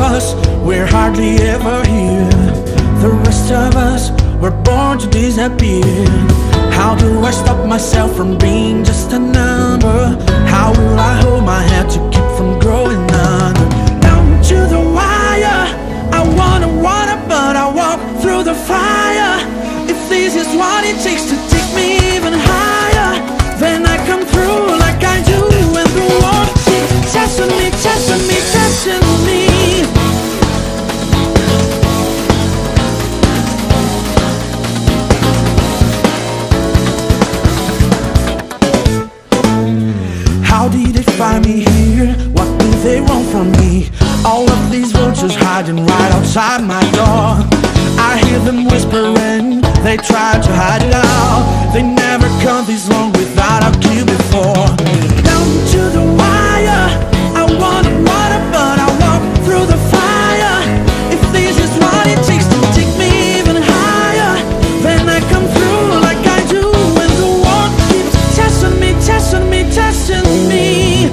us, we're hardly ever here. The rest of us, we're born to disappear. How do I stop myself from being just a number? How will I hold my head to keep from growing under? Down to the wire, I wanna, but I walk through the fire. If this is what it takes to take me even higher, then I come through like I do when the world keeps testing me, testing me, testing me. How did they find me here? What do they want from me? All of these vultures hiding right outside my door. I hear them whispering, they try to hide it out. They never come this long without a cue before. Down to the wire, I wanna, but I walk through the fire. If this is what it takes to take me even higher, then I come through like I do when the world keeps testing me, testing me, testing me.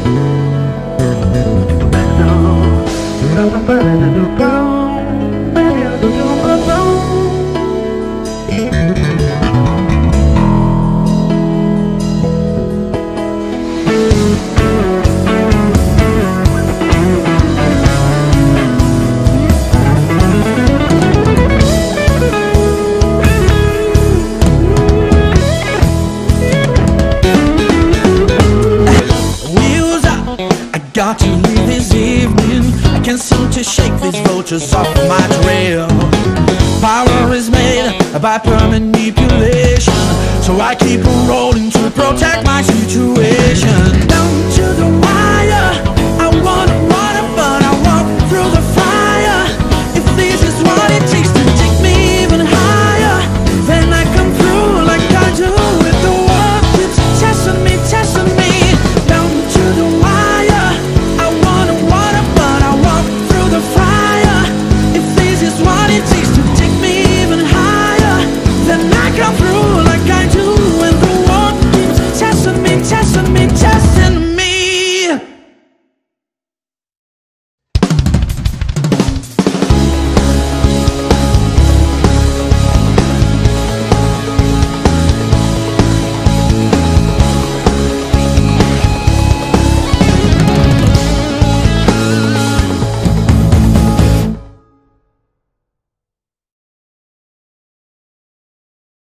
Got to leave this evening. I can't seem to shake these vultures off my trail. Power is made by manipulation, so I keep on rolling to protect my situation. Down to the wire,